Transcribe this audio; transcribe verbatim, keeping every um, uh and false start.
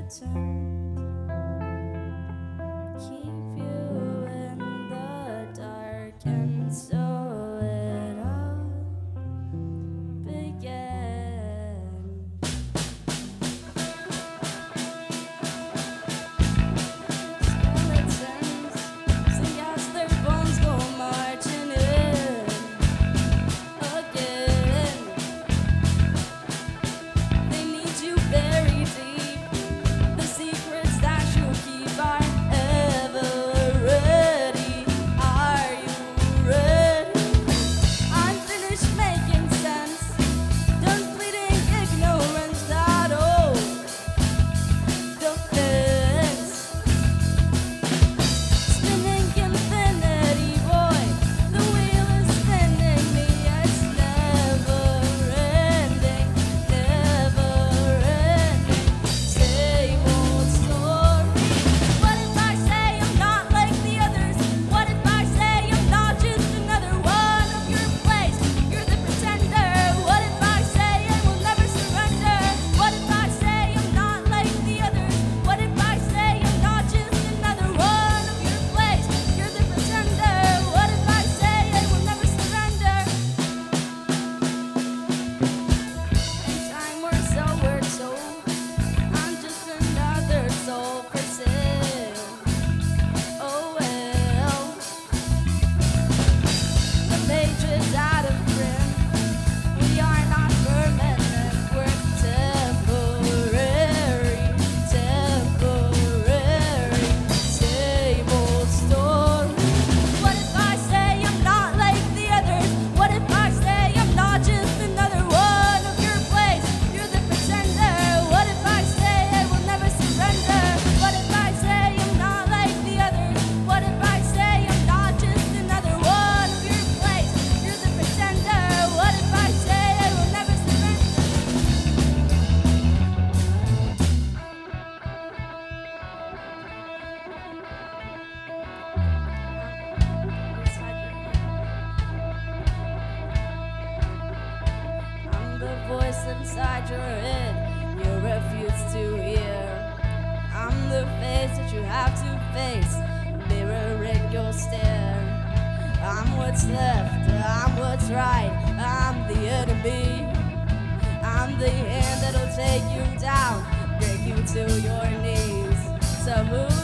pretend, keep you in the dark, and so it all began. Skeletons sing as their bones go marching in again. They need you buried deep. The secrets that you keep are ever ready. Are you ready? I'm finished making sense. Done pleading ignorance. That old defense. Spinning infinity, boy. The wheel is spinning me. It's never ending, never ending. Same old story. What if I say I'm not like the others? What if I say I'm not just another one of your place? You're the pretender. What if I say I will never surrender? What if I say I'm not like the others? What if I say I'm not just another one of your place? You're the pretender. What if I say I will never surrender? Anytime we're so we're told I'm just another soul for sale. Oh well, the page is out of print. We are not permanent. We're temporary, temporary. Same old story. What if I say I'm not like the others? What if I say I'm not just another one of your place? You're the pretender. What if I say I will never surrender? What if I say I'm not like the others? What if I say I'm not just another one of your place? You're the pretender. What if I say I will never surrender? I'm the voice inside your head you refuse to hear. I'm the face that you have to face, mirroring your stare. I'm what's left, I'm what's right, I'm the enemy. I'm the hand that'll take you down, break you to your knees. So move